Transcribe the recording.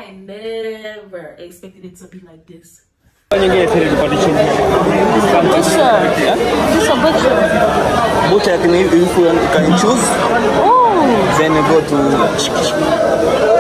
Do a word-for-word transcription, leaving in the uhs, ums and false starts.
I never expected it to be like this. Butcher. Yeah? This a butcher. Butcher can you, you can choose. Oh. Then you go to